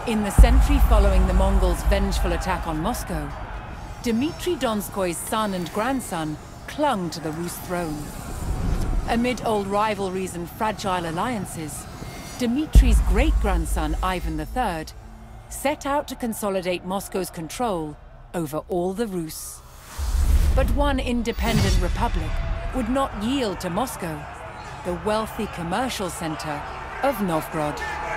In the century following the Mongols' vengeful attack on Moscow, Dmitry Donskoy's son and grandson clung to the Rus throne. Amid old rivalries and fragile alliances, Dmitry's great-grandson Ivan III set out to consolidate Moscow's control over all the Rus. But one independent republic would not yield to Moscow, the wealthy commercial center of Novgorod.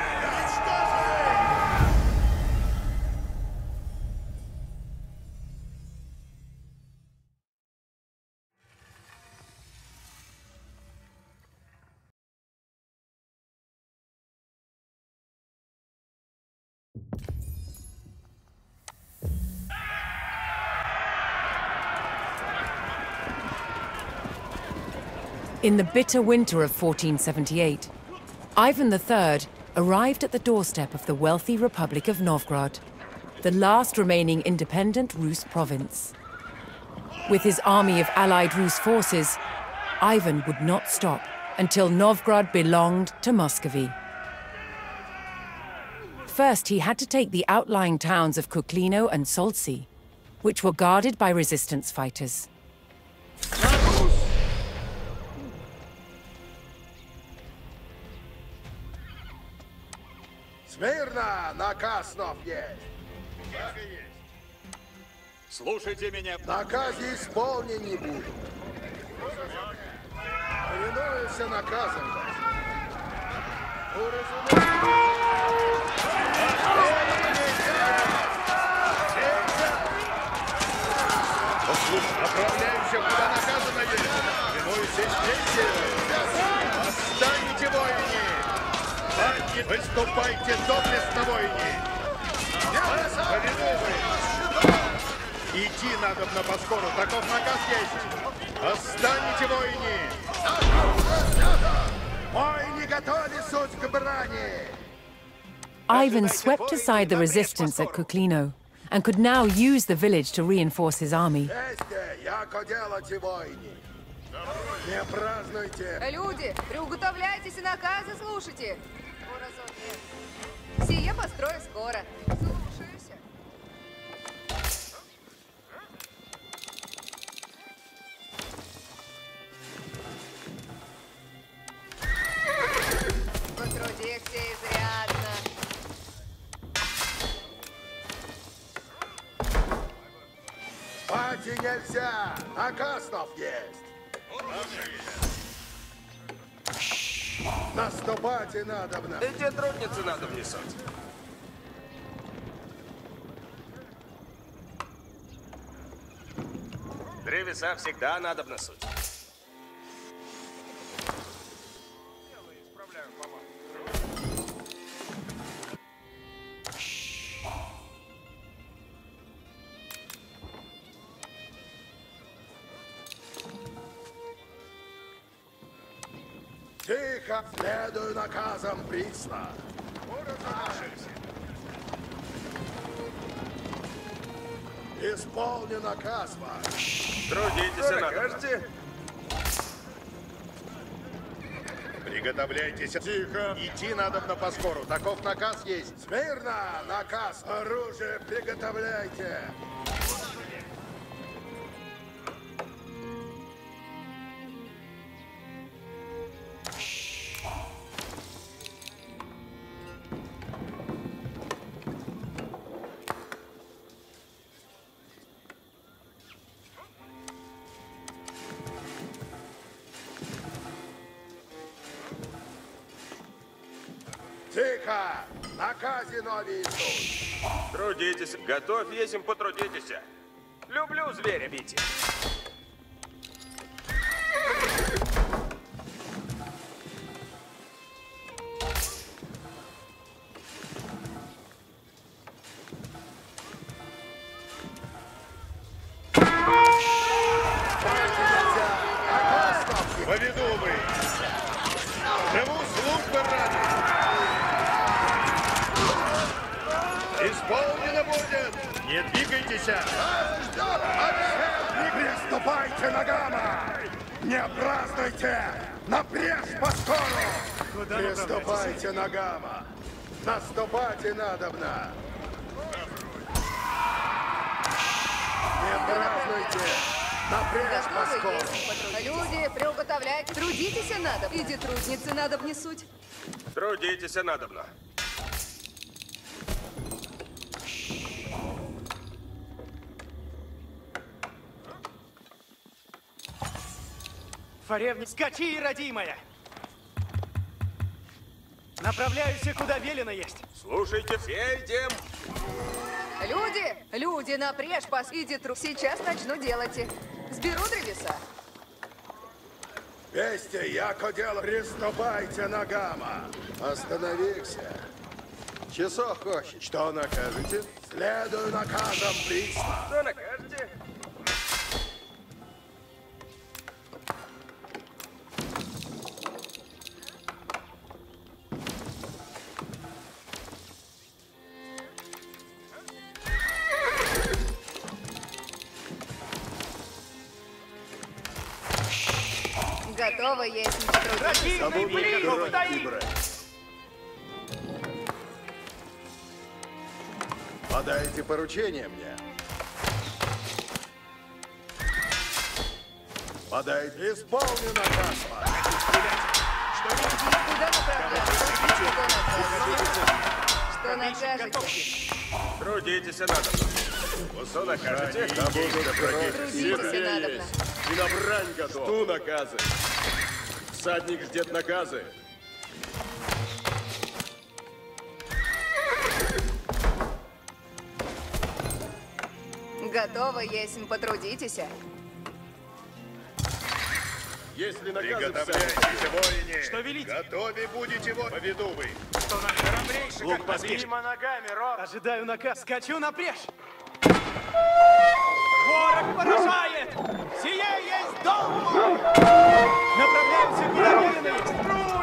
In the bitter winter of 1478, Ivan III arrived at the doorstep of the wealthy Republic of Novgorod, the last remaining independent Rus province. With his army of allied Rus forces, Ivan would not stop until Novgorod belonged to Muscovy. First, he had to take the outlying towns of Kuklino and Soltsi, which were guarded by resistance fighters. Смирно! Наказ нов есть! Так и есть. Слушайте меня. Наказе исполнен не буду. Повинуемся наказом. Отправляемся, куда наказано есть. Повинуемся здесь. Отстаньте, воины! Выступайте доблестно, воины! Повинуемся! Идти надобно поскору, таков наказ есть. Отстаньте, воины! Воины готовы суть к брани! Ivan swept aside the resistance at Kuklino and could now use the village to reinforce his army. Не празднуйте! Люди, приуготовляйтесь и наказы слушайте! Сие построю скоро. Слушайся. Потрудихся изрядно. Спать нельзя! Наказ нов есть! Наступать и надобно! Эти трудницы надо внесать. Древеса всегда надо вносить. Тихо! Следую наказам присно! Исполни наказ ваш! Трудитесь и накажете. Приготовляйтесь! Тихо! Идти надобно поскору, таков наказ есть! Смирно! Наказ! Оружие приготовляйте! Тихо! Наказе нови Иисус! Трудитесь. Готовь, есим, потрудитесь. Люблю зверя бить. Поведу вы! Живу службы ради! Исполнено будет! Не двигайтесь! Приступайте на гамма! Не празднуйте! Напрежь поскору! Приступайте на гамма! Наступать и надобно! Не празднуйте! Напрячь Готовы Москву! есть патрули. Люди, приуготовляйте. Трудитесь надо. Иди трудницы надо б не суть. Трудитесь надобно. Фаревни, скачи, родимая! Направляюсь, куда велено есть. Слушайте, все идем. Люди, напрежь пас. Иди труд. Сейчас начну делать. Сберу древеса. Вести, яко дело, приступайте ногама. Остановился. Часов хочет. Что накажете? Следую наказам приста. Что накажете? Готово есть патрули. Противный блин стоит! Подайте поручение мне. Подайте. Исполни наказ. Куда направляться? Что накажете? Трудитесь надобно. Что накажете? Трудитесь надобно. И на брань готов. Жду наказы. Всадник ждет наказы. Готово есть, потрудитесь. Если наказы Приготовляйтесь, воине! Что велите? Готовы будете его, поведу вы! Что на храбрейший, Лук поспешь! ногами, Роб! Ожидаю наказ. Скачу напрежь! Ворог поражает! Сие есть долг мой! Направляемся, куда велено есть!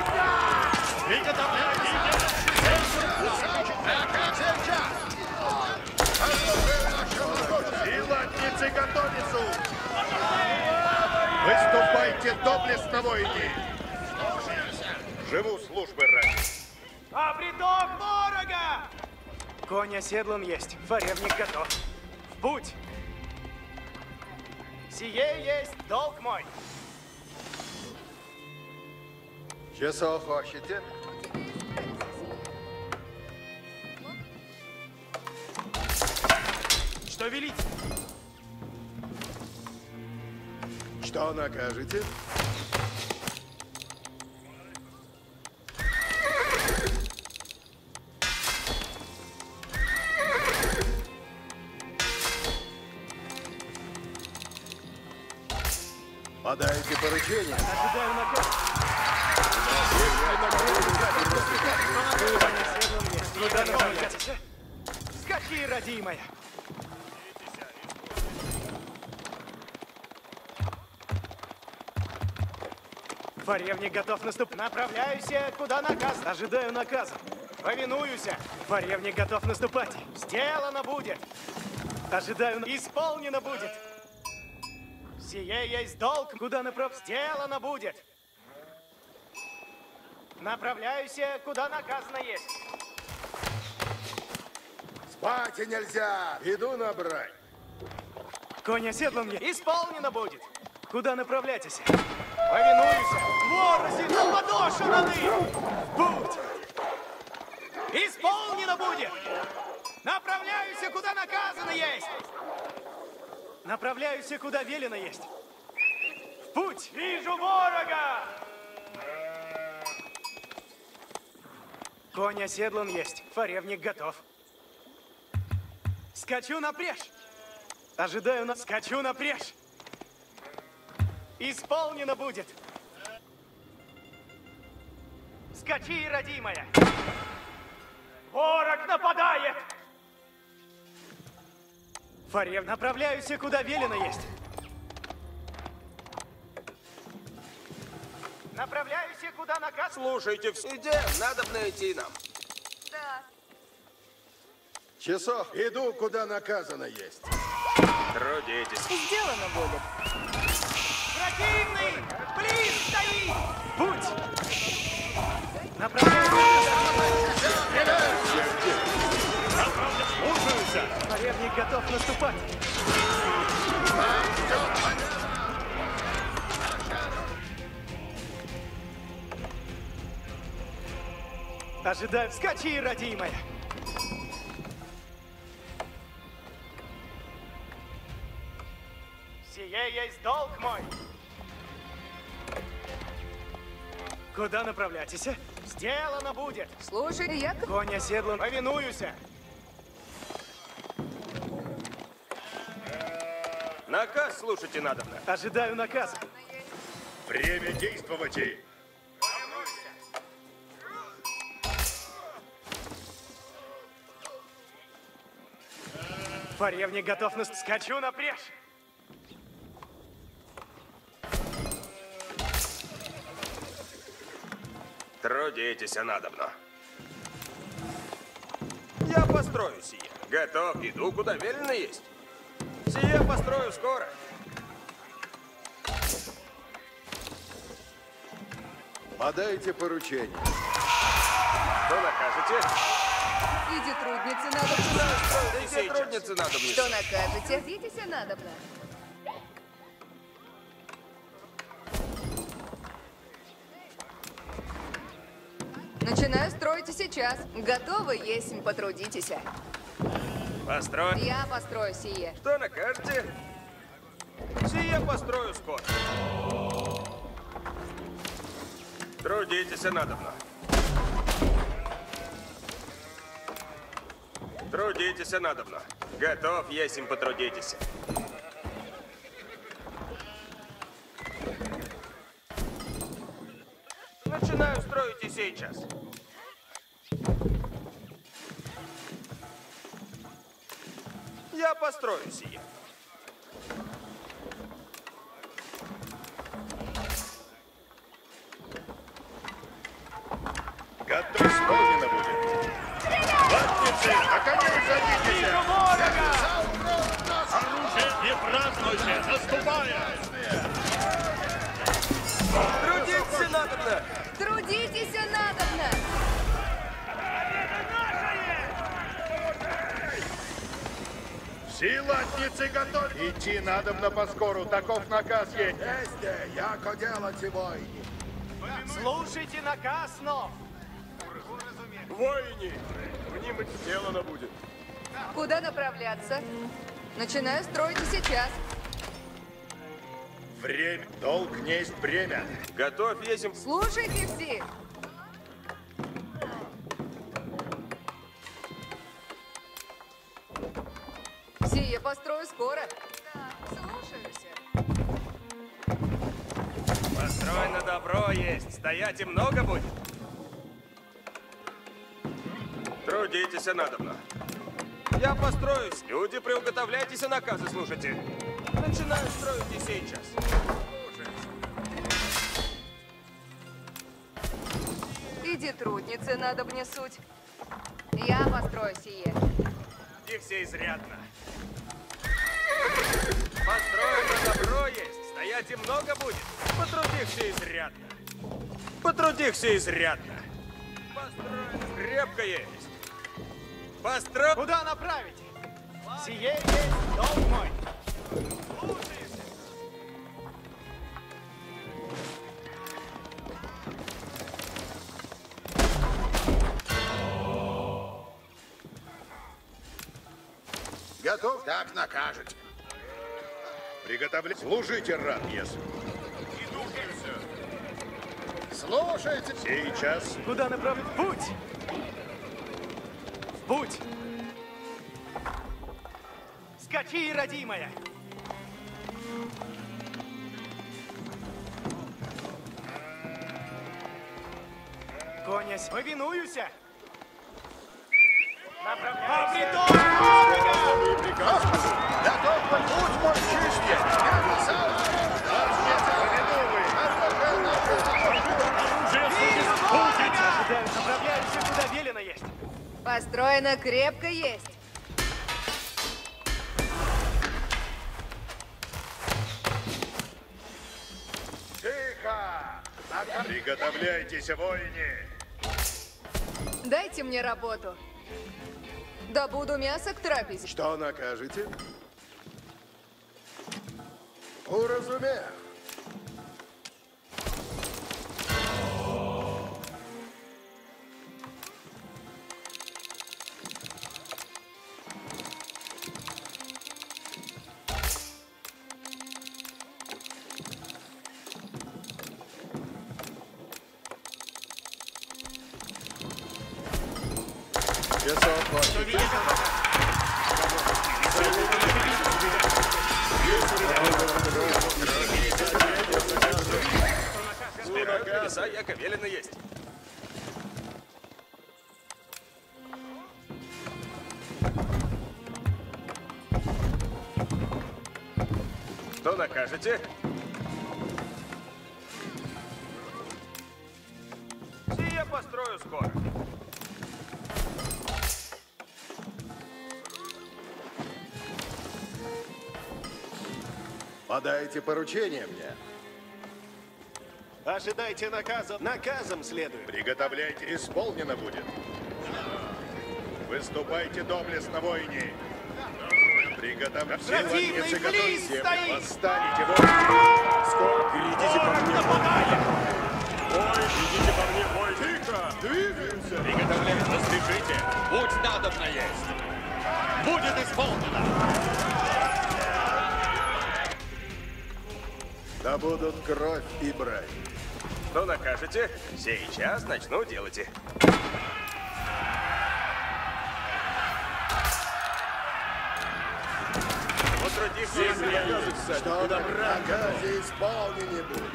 Силатницы готовицу! Выступайте доблестно, воины! Живу службы ради! Обреток ворога! Конь оседлан есть, фаревник готов. В путь! Сие есть долг мой! Часов хочете? Что велите? Что накажете? Подайте поручение. Ожидаю наказ. Куда направляться? Скачи, родимая! Фаревник готов наступать. Направляюсь, куда наказ. Ожидаю наказа. Повинуюсь. Фаревник готов наступать. Сделано будет. Ожидаю. Исполнено будет. Сие есть долг. Куда направ... Сделано будет. Направляюсь, куда наказано есть. Спать нельзя. Иду на брань. Конь оседлан мне. Исполнено будет. Куда направляйтесь? Повинуюсь. Ворози на подошваны. В путь. Исполнено будет. Направляюсь, куда наказано есть. Направляюсь, куда велено есть. В путь. Вижу ворога. Конь оседлан есть. Фаревник готов. Скачу напрежь. Ожидаю на... Скачу напрежь. Исполнено будет. Скачи, родимая. Ворог нападает. Фарев, направляюсь, куда велено есть. Направляюсь, куда наказ. Слушайте, все идем, надо найти нам. Да. Часов. Иду, куда наказано есть. Трудитесь. Сделано будет. Противный! Блин, стоит! Путь! Направляюсь. Противник готов наступать. Ожидаю. Скачи, родимая. Сие есть долг мой. Куда направляйтесь? Сделано будет. Слушай, я... Конь оседлан. Повинуюся. Наказ слушайте надобно. Ожидаю наказа. Время действовать. Фаревник готов на... Скачу напрежь. Трудитесь надобно. Я построю сие. Готов, иду, куда велено есть. Сие построю скоро. Подайте поручение. Что накажете? Иди, трудницы, надо... Все трудницы надо мне. Что накажете? Идите, надобно. Начинаю строить и сейчас. Готовы есть, потрудитесь. Построю. Я построю сие. Что накажете? Сие построю скоро. Трудитесь надобно. Трудитесь надобно. Готов, есим, потрудитесь. Начинаю строить и сейчас. Я построю сие. Готов. Исполнено будет. Латницы, на коней садитесь. Оружие не празднуйте, наступая. Трудиться надобно. Трудитесь, надобно. Все латницы готовы. Идти надобно поскору, таков наказ есть. Вместе, яко делать его. Слушайте наказ, но. Воине, в ним сделано будет. Куда направляться? Начинаю строить и сейчас. Время. Долг не есть бремя. Готов, есим. Слушайте все. Сие построю скоро. Да, слушаюсь. Построено добро есть. Стоять и много будет. Трудитесь надобно. Я построюсь. Люди, приуготовляйтесь, наказы слушайте. Начинаю строить и сейчас. Иди, трудницы, надо мне суть. Я построю сие. Их все изрядно. Построено добро есть. Стоять и много будет. Потрудихся изрядно. Потрудихся изрядно. Построено крепко есть. Построено. Куда направить? Сие есть долг мой. Готов? Так накажете. Приготовлять. Служите, рад, если. Слушайте. Сейчас. Куда направить? В путь! В путь! Скачи, родимая! Конясь, повинуюся! Направляйся! Приказ. Готов путь мой чистый. Ожидаю, направляемся, куда велено есть. Построено крепко есть. Тихо. Приготовляйтесь, воине. Дайте мне работу. Добуду мясо к трапезе. Что накажете? Уразумею. Часов хватит. Мяса яко велено есть. Что накажете? Сие построю скоро. Подайте поручение мне. Ожидайте наказа. Наказом следует. Приготовляйте, исполнено будет. Выступайте доблестно, воине. Приготовьте. Все владельцы готовьте. Восстанете, воины. Скоро Идите по мне, Нападаем! бой! Идите по мне, бой! Тихо! Двигаемся! Приготовляйтесь, разрешите. Будь надобно есть. Будет исполнено. Да будут кровь и брань. Что накажете? Сейчас начну делать. Потрудившись, Что на наказе исполнение будет.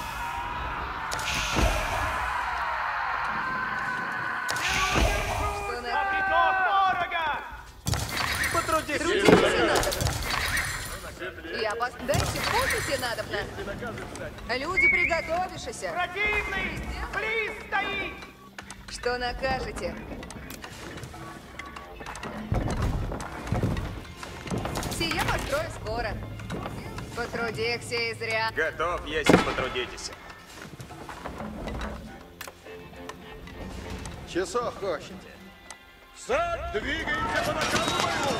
Что на... Приток дорого! Трудиться надобно. Дайте путите надобно. Люди, приготовившися. Противный! Близ стоит! Что накажете? Сие построю скоро. Потрудихся и зря. готов, если потрудитесь. Часов хочете? Встать! Двигаемся по наказу моему!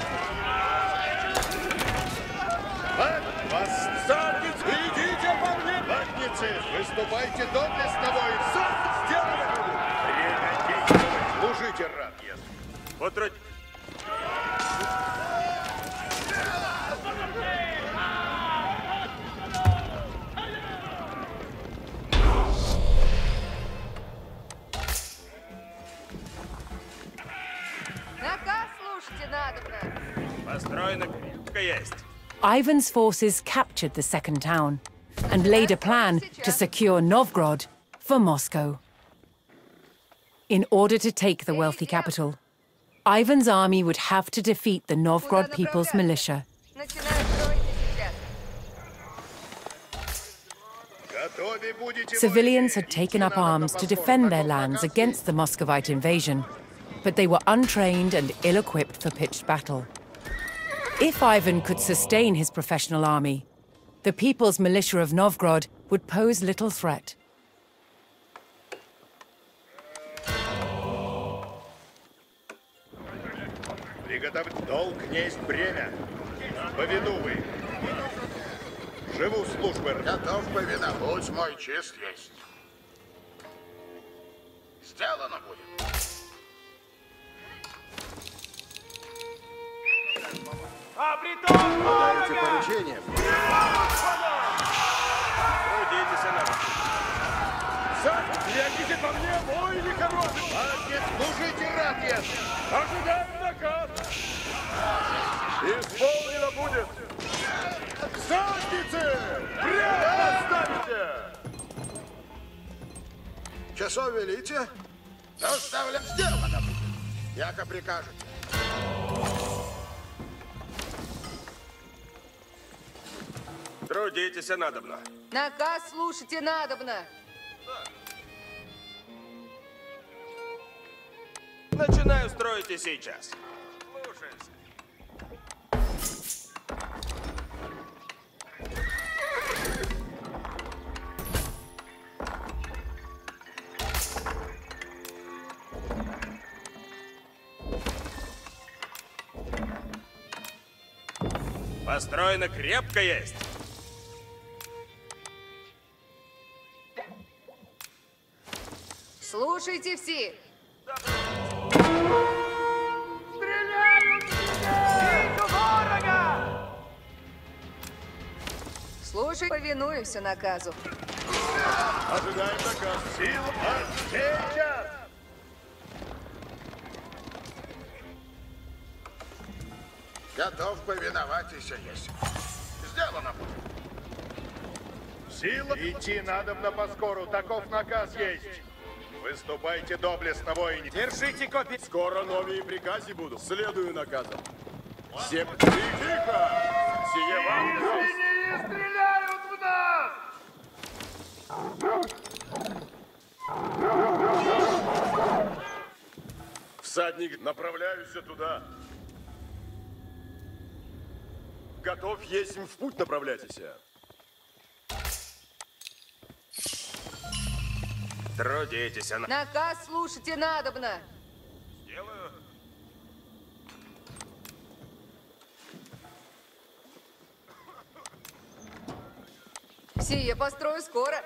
Восстаньте! Идите по мне! Ватницы, выступайте доблестно, воин! Сделано будет! Время действовать! Служите, рад я! Потруд... Наказ слушайте надобно. Построена крепко есть. Ivan's forces captured the second town and laid a plan to secure Novgorod for Moscow. In order to take the wealthy capital, Ivan's army would have to defeat the Novgorod people's militia. Начинаю строить сейчас. Готовы будете, Civilians воины. had taken up Идти надо arms на to Босфор. defend their Таков lands наказ against the Muscovite invasion, but they were untrained and ill-equipped for pitched battle. If Ivan could sustain his professional army, the people's militia of Novgorod would pose little threat. Приготовить долг несть бремя. Повинувай. Живу службы. Готов повиновать, мой честь есть. Сделано будет. А приток Подайте дорого! поручение. Трудитесь, надо. Глядите по мне, воины хорошие! Ватниц, служите, рад я! Ожидаем наказ! Исполнено будет! Задницы! Прямо оставите! Часов велите? Доставлен, сделано будет! Яко прикажете. Трудитесь, надобно. Наказ слушайте надобно. Начинаю строить и сейчас. Слушайся. Построено крепко есть. Слушайте все. Слушай, повинуюсь наказу. Ожидаем наказ. Сила. Сейчас. Готов повиноваться, есть. Сделано будет. Сила. Идти надобно поскору. Таков наказ есть. Выступайте доблестно, воине. Держите копии. Скоро новые приказы будут. Следую наказам. Все... Тихо! Сие вам голос. Стреляют в нас! Всадник, направляюсь туда. Готов есть в путь направляйтесь. Трудитесь, она. Наказ слушайте надобно. Делаю. Сие построю скоро.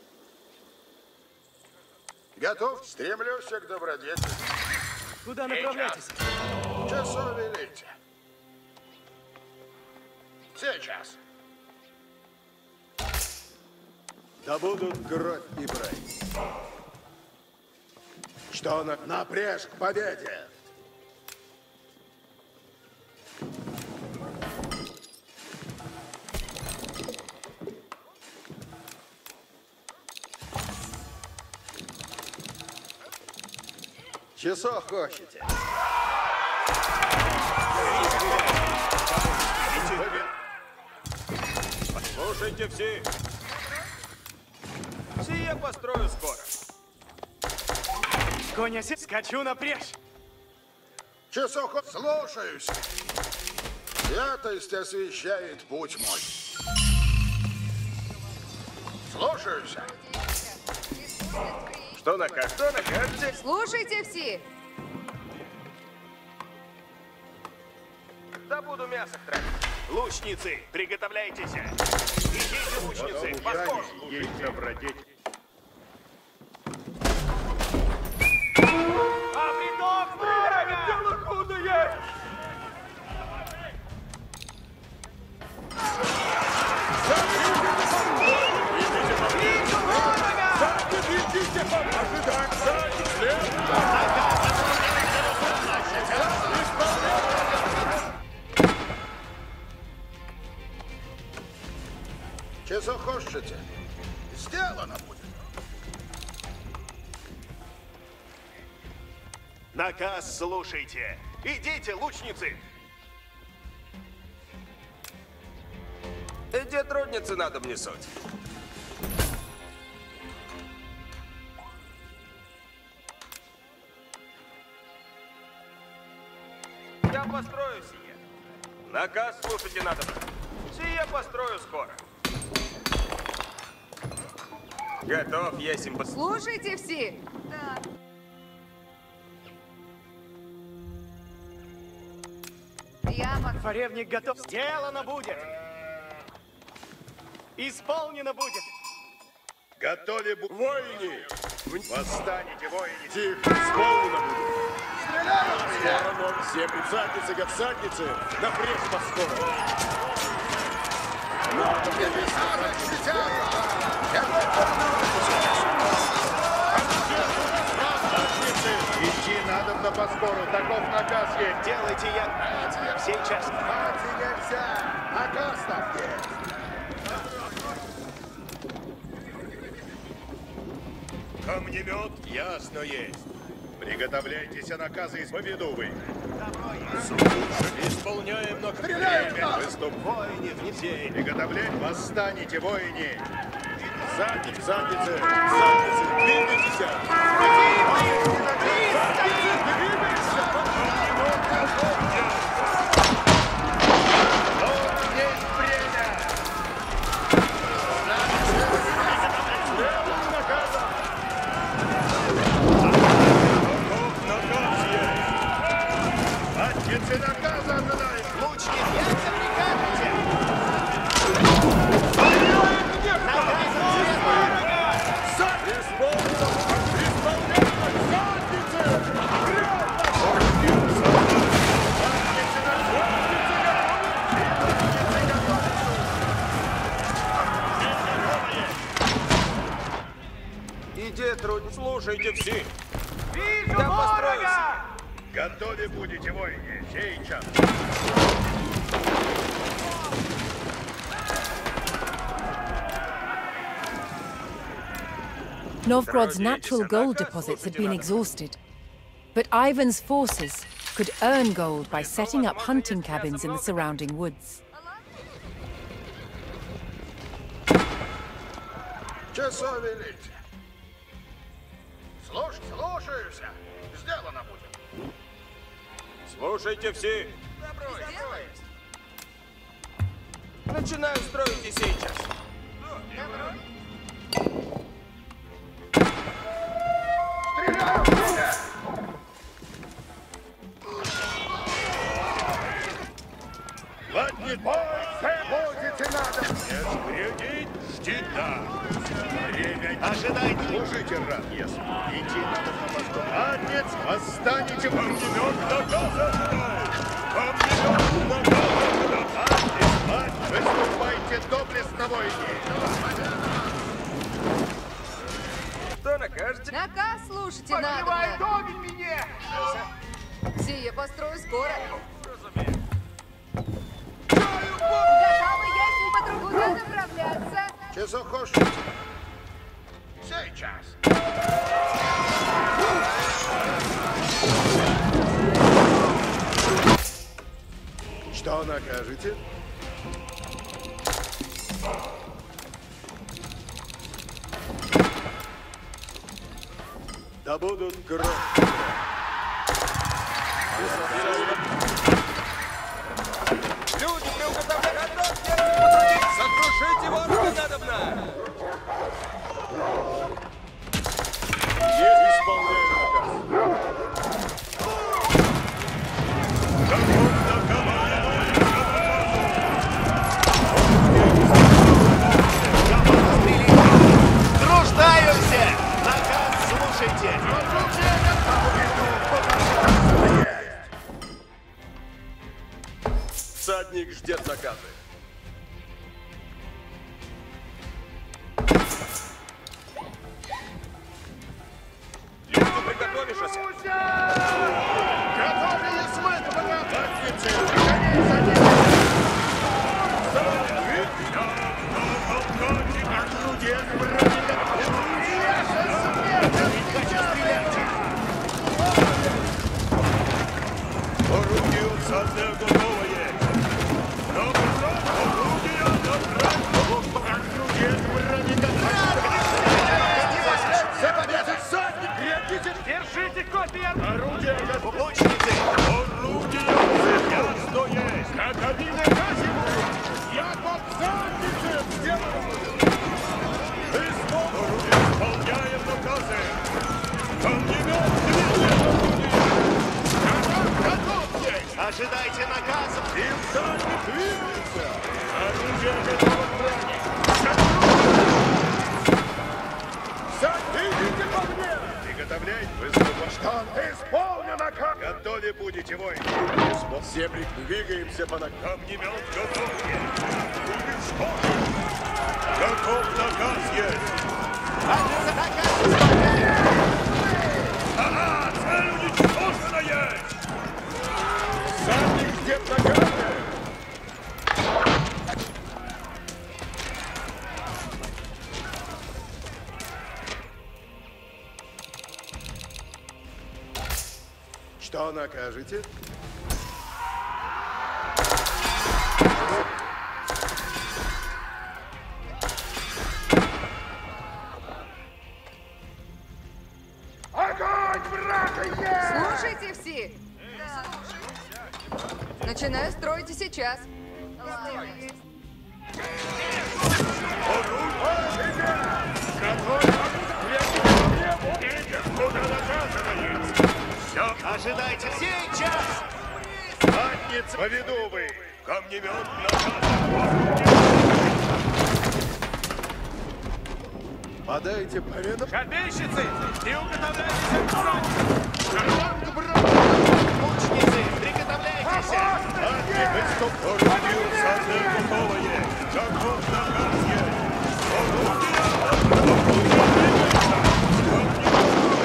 Готов? Стремлюсь к добродетели. Куда направляетесь? Часов велите. Сейчас. Да будут кровь и брать. Что напряжь к победе? Часов хочете? Слушайте все. Сие построю скоро. Коня, скачу напрежь. Часов слушаюсь. Святость освещает путь мой. Слушаюсь. Что наказ? Что накажете? Слушайте все. Да буду мясо тратить. Лучницы, приготовляйтесь. Идите, лучницы, поскорее. Есть добродетель. А приток врага! Дело худое! Часов хочете? Сделано будет. Наказ слушайте. Идите, лучницы. Иди трудницы надо мне суть. Я построю сие. Наказ слушайте надо. Сие построю скоро. Готов, есим. Слушайте все. Да. Я Форевник готов. Сделано будет. Исполнено будет. Готове воине! Восстанете, воине! Тихо, исполнено будет! Стреляют! Все всадницы, всадницы, напрежь поскору! Идти надобно поскору, таков наказ есть! Делайте я сейчас. Мати нельзя! Наказ так есть! Камнемет ясно есть. Приготовляйтесь, наказы поведу вы. Исполняем на время. Выступ воине внесе. Приготовлять, восстанете, воине. Задницы, задницы, задницы, двигайтесь. Есть время. Задницы наказа ожидает. Лучник, я приказывайте. Слушайте все. Вижу Я ворога! Готовы будете, воины, сейчас. Novgorod's natural gold deposits had been exhausted. But Ivan's forces could earn gold by setting up hunting cabins in the surrounding woods. Часов велите. Слушаюсь. Сделано будет. Слушайте все. Начинаю строить и сейчас. Ладно, будете надо. Впереди щита. Время. Ожидайте! Служите, рад, если. Идти надо на посту. Отец, восстанете в Огнемет наказан! Огнемет наказан! Выступайте доблестно, воины. Что накажете? Наказ слушайте надо. огонь мне! Сие построю скоро. Готовы есть подругу, куда направляться? Часов хочешь? Сейчас. Что накажете? Да будут громы. Люди, приуготовляют готовьте! Сокрушите ворога надобно! Исполняю наказ. Труждаюсь! Наказ слушайте! Всадник ждет наказы. Люди, приготовишься! Готовы есть мы, Задницы! Орудие Орудие всадное готовое! Орудие Держите копья! Орудие готово! Лучницы! Орудие ясно есть! Каковины казиму! Я под задницей сделаю! Исполняем наказы! Огнемет движет! Готовьтесь! Ожидайте наказа! И всадник двигается! Орудие готово к брани! Идите по мне! Приготовляй выступа. Что? Исполню наказ! Готовы будете, воины. Все двигаемся по ногам. Огнемет готов есть! Уничтожен! Готов наказ есть! Ага, цель уничтожена есть! Задник ждет наказы! Что накажете? Огонь, врага! Слушайте все! Начинаю строить и сейчас. Куда наказано есть? Все, Ожидайте сейчас! Задница, поведу вы! камнемет наказан! Подайте поведу. Копейщицы! И уготовляйтесь к брани! Лучницы! Приготовляйтесь! Орудие всадное готово есть! Готов наказ есть! Орудие!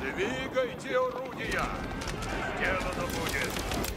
Двигайте орудия! Сделано будет.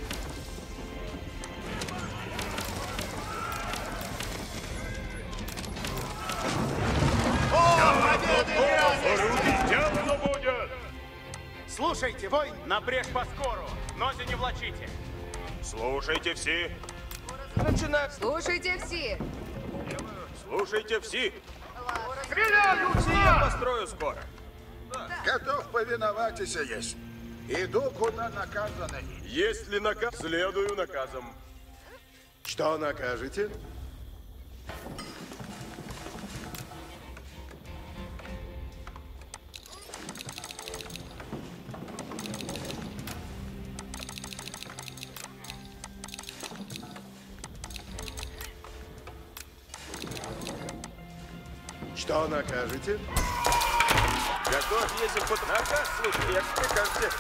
Орудие сделано будет. Слушайте, воин! Напряг по скору! Ноги не влачите! Слушайте все! Начинай! Слушайте все! Слушайте все! Стреляются! Я построю скоро! Готов повиноваться есть. Иду, куда наказаны. Если наказ, следую наказам. Что накажете? Что накажете? Готов, если под наказ, слушай, як прикажете.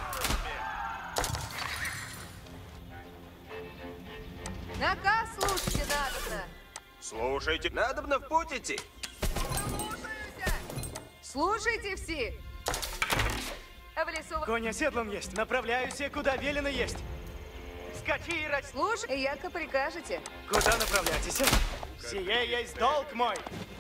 Наказ слушайте надобно! Слушайте, надобно в путь идти. Слушайте все! В лесу... Конь оседлан есть. Направляюсь, куда велено есть. Скачи и рать. Слушай, яко прикажете. Куда направляйтесь? Сие есть долг мой.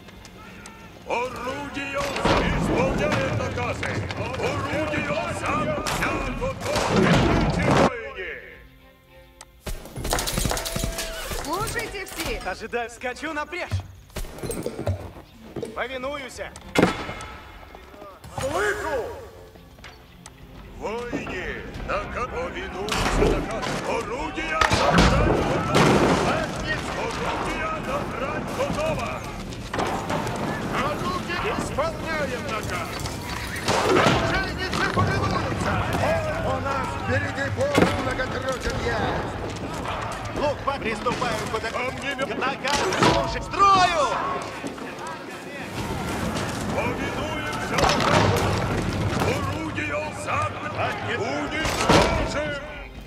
Орудие исполняет наказы! Орудие сам готов! Держите, воине! Слушайте все! Ожидаю, скачу напряжь. Повинуюсь. Слышу! Воине! Повинуются наказ! Орудие набрать готово! Орудие набрать готово! Исполняем наказ! Оружейницы повинуются! У нас впереди бой многотруден есть. Лук, приступаем куда... Ко мне Наказ слушай. Строю! повинуемся наказу! Орудие забрать! Уничтожим!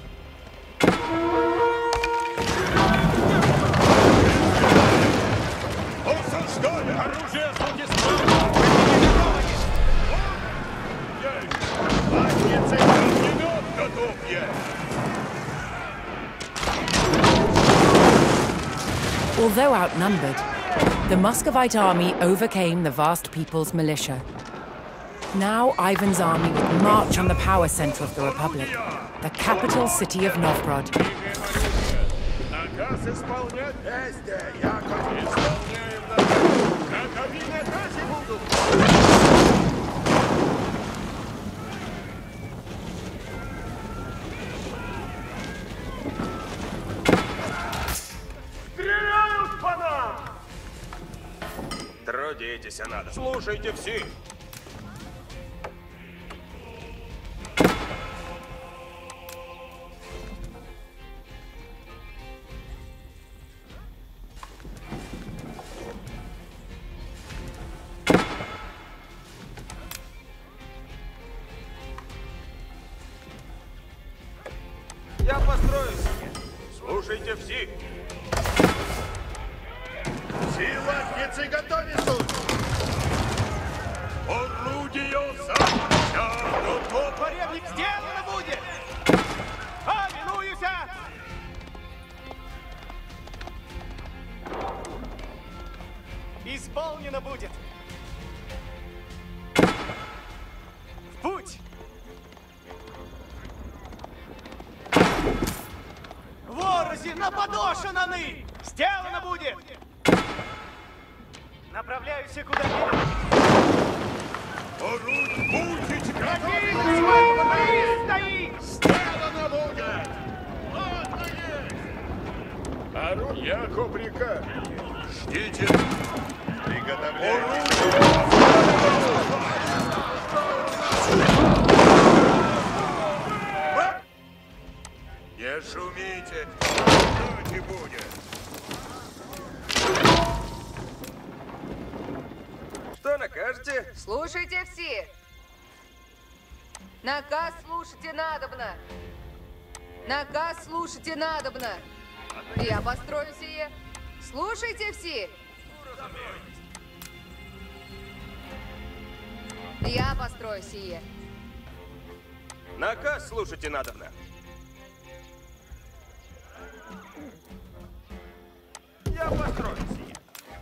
Осаждаем! Оружие с руки огнемет готов есть! Although outnumbered, the Muscovite army overcame the vast people's militia. Now Ivan's army would march on the power center of the Republic, the capital city of Novgorod. Наказ исполнять? Есть, Яков! Исполняем наказ! Каковы наказы будут? Стреляют по нам! Трудитесь, надо. Слушайте все! Я построюсь. Слушайте все. Силатницы готовятся! Орудие забрать! Готов! Поребник сделано будет! Повинуюсь! Исполнено будет! В путь! Ворози на подошинаны! Сделано будет! Направляюсь куда велено. Будьте Стоит! Сделано будет! Ладно есть! Орудие, яко приказ. Ждите. Приготовляйтесь. Не шумите. Ждите будет. Что накажете? Слушайте все! Наказ слушайте надобно! Наказ слушайте надобно! Я построю сие! Слушайте все! Я построю сие! Наказ слушайте надобно. Я построю сие.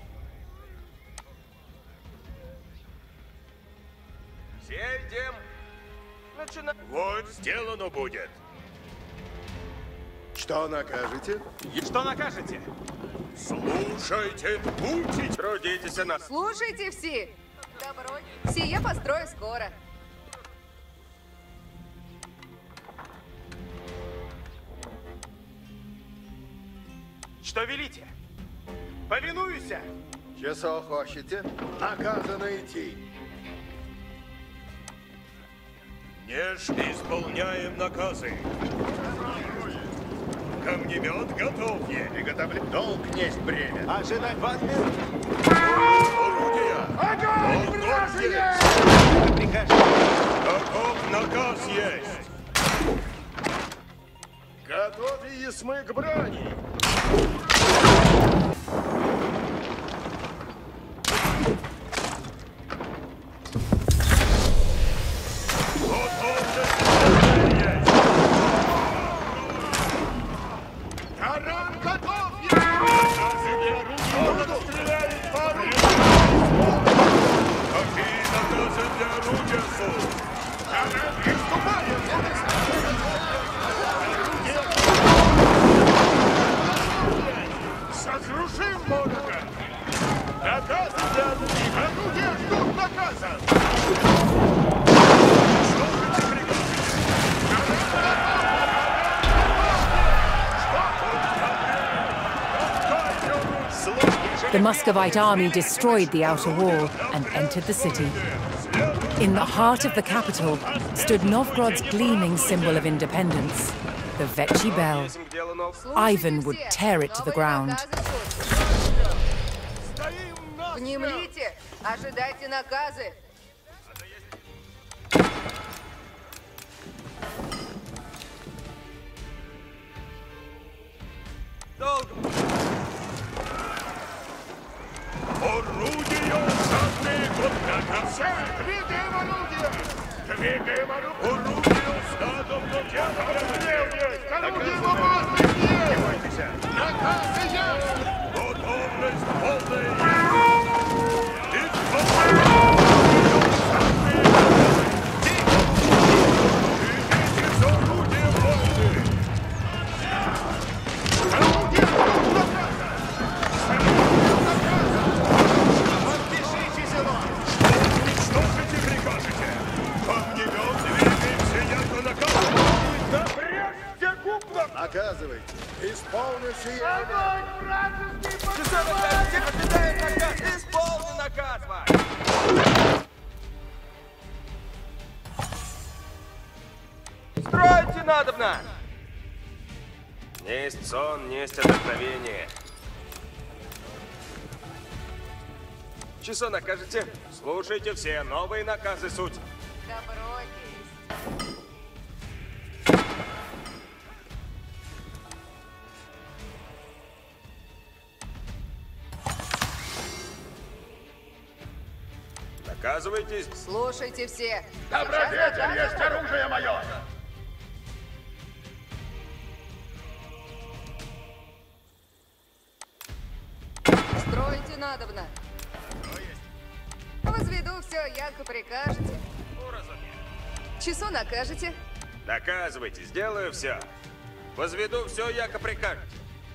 Сельдем. Начинай. Вот сделано будет. Что накажете? И что накажете? Слушайте, будьте. Трудитесь на... Слушайте все. Добро. Сие построю скоро. Что велите? Повинуюся! Чего хочете? Наказано идти. Исполняем наказы. Камнемет готов. Приготовлен. Долг несть бремя. Ожидать вас минут. Орудия. Огонь! Долг есть. Прикажете. Каков наказ есть. Готовы ясмы к брани. Таран готов! Стреляет пару! Какие наказы для орудия, суд? Таран приступает! Сокрушим Монага! Наказы для других! Орудия ждут наказа! The Muscovite army destroyed the outer wall and entered the city. In the heart of the capital stood Novgorod's gleaming symbol of independence, the Vechi Bell. Ivan would tear it to the ground. Внемлите, ожидайте наказы. Долго. Орудия штатные контратакции! Двигаем орудия! Двигаем орудия! Орудия стадом до тела! Орудия лопатные! Не бойтесь! Наказы ясны! Готовность полная! Исполняем! Штатные идите за орудием войны! Орудия ждут наказа! Уничтожите, прикажете! Огнемет, двигаемся, яко наказано! Напрячьте губно! Наказывайте! Исполни сие! Огонь вражеский Накажите, ожидает наказ! Исполни наказ ваш! Стройте надобно! Несть сон, несть отдохновение. Часо накажете? Слушайте все, новые наказы суть. Добро есть. Наказывайтесь. Слушайте все. Добродетель есть оружие мое! Стройте надобно. Возведу все, яко прикажете. Часу накажете. Наказывайте, сделаю все. Возведу все, яко прикажете.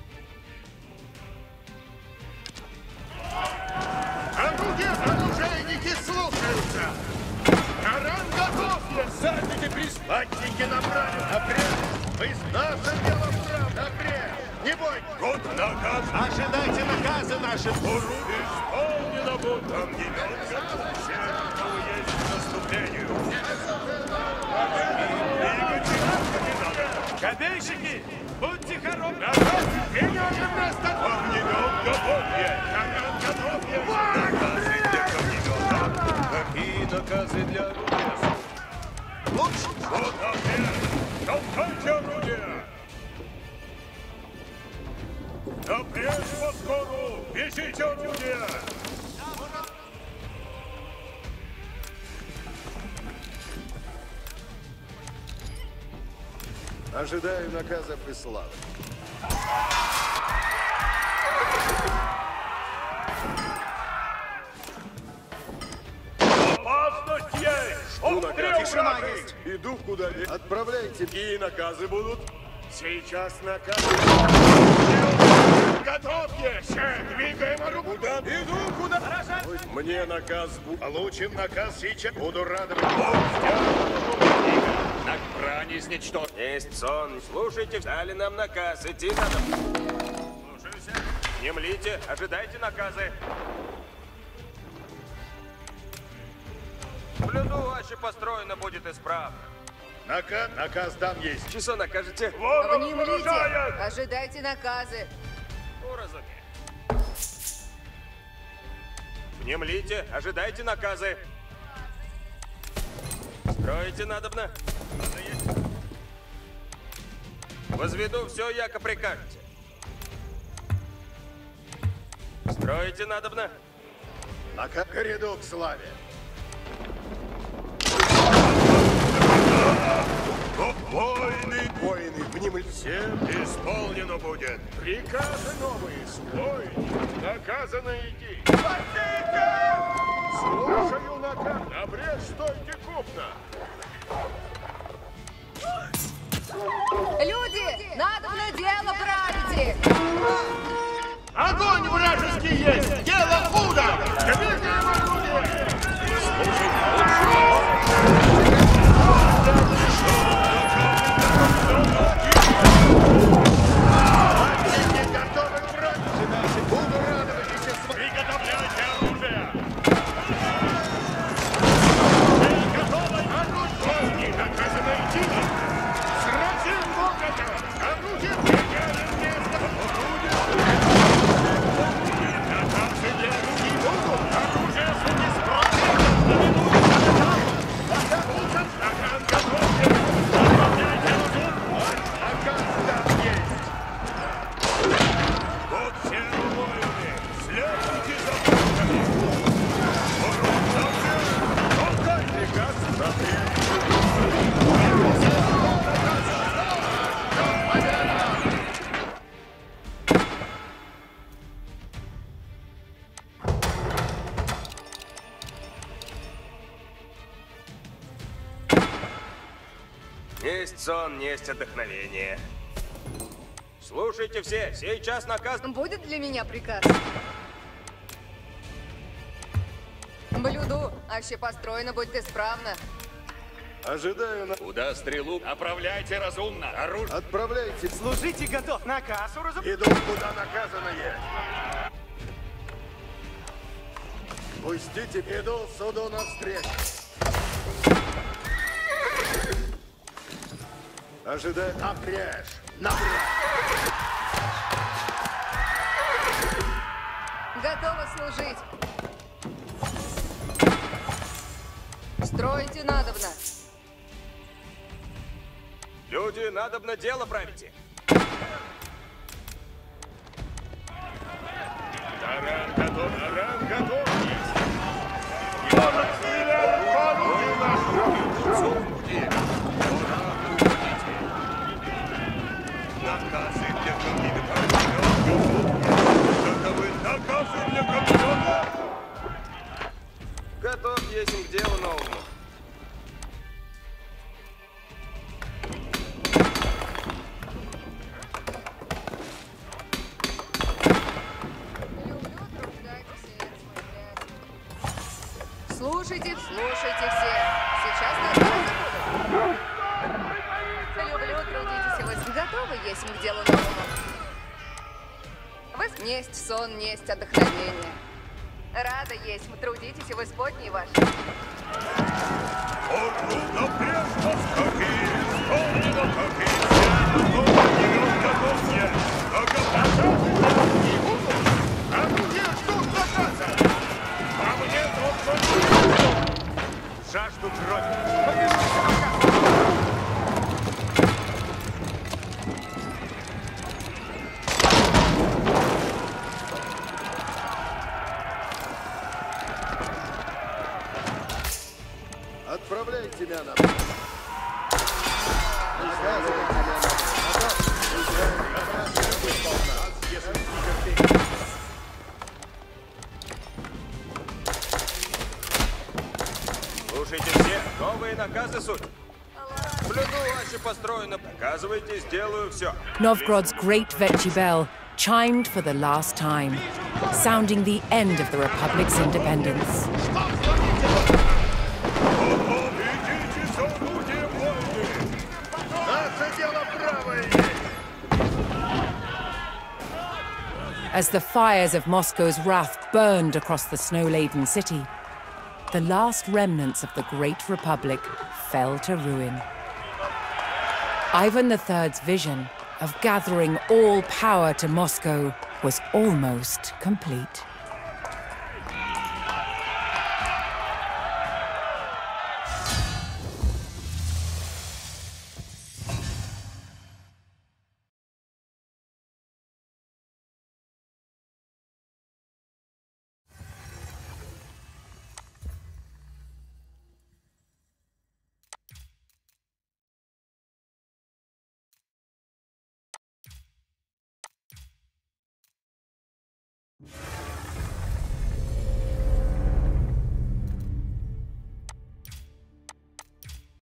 Оружейники слушаются! Таран готов! Садите, приспатники набрали! Напрямик! Мы с нашим делом прав! Напрямик! Не бойтесь! Вот наказ! Ожидайте наказа наши. Исполнено будет! Огнемет готов! Все готовы есть к наступлению! Двигайте! Копейщики, будьте хороши. Наказ! Меняем место! Огнемет готов! Таран готов! Наказы для огнемета! Какие наказы для орудия? Лучше. Вот ответ! Толкайте орудия! Напрячь поскору! Везите орудия! Ожидаю наказов и славы. Опасность есть! Обстрел вражий! Иду куда-нибудь. Отправляйте. Какие наказы будут? Сейчас наказ. Готовьтесь! Двигаем оружие! Куда? Иду куда? Мне наказ. Получим наказ сейчас. Буду радовать. На грани изничтожения. Есть сон. Слушайте, дали нам наказ. Идти надо. Слушаюсь. Не млите, ожидайте наказы. Блюду ваше построено будет исправно. Наказ дан есть. Часо накажете? Внемлите! Ожидайте наказы. Уразуме. Внемлите, ожидайте наказы. Строите надобно. Возведу все, яко прикажете. Строите надобно. Гряду к славе. Воины, внемлите. Всем исполнено будет. Приказы новые, свой. Наказано идти. Слушаю наказ. Напред, стойте купно. Люди, надобно дело правите! Огонь вражеский есть! Дело худо! Двигаем орудие! Слушай, готовы к браку! Буду радовать, если приготовляйте оружие! Вы готовы? Оружие! Наказано идти! Сразим Бога! Оружие! Пригаем место! Наказы для руки будут! Оружие с неисправным! Наказ готовьте! Отправляйте разум! Наказ там есть! Вот все воины! Следуйте за пушками! Отдай приказ! Запрет! Есть сон, есть отдохновение. Слушайте все, сейчас наказ. Будет для меня приказ? Блюду, аще построено будет исправно. Ожидаю на... Куда стрелу? Направляйте разумно. Оружие. Отправляйте. Служите готов. Наказ уразумеется. Иду куда наказано есть. Пустите, иду суду навстречу. Ожидаю. Напряжь! Напряжь! Готова служить. Строите надобно. Люди, надобно дело правите. Таран готов! Таран готов! Ежик стреляет! Полуки нашу! Наказы для капитана! Таковы наказы для капитана! Готов есть к делу новому. Люблю труждать все, смотрять. Слушайте все. Сейчас наказы будут. Люблю, трудитесь вы. Готовы есть к делу новому? Вы несть сон, несть отдохновение. Рада есть, трудитесь и в исподней вашей. Орду напряжь, москаки! Исполнено, как и все! Готовьте! Не будут! А мне ждут наказа! А мне только жажду крови! Отправляйте меня на... Наказывайте меня на... Новые наказы, суд. Блюду ваши построено. Показывайте, сделаю все. Novgorod's great Vechi bell chimed for the last time, sounding the end of the Republic's independence. As the fires of Moscow's wrath burned across the snow-laden city, the last remnants of the Great Republic fell to ruin. Ivan III's vision of gathering all power to Moscow was almost complete.